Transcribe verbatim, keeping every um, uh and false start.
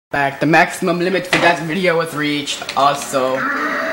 Back, the maximum limit for that video was reached. Also,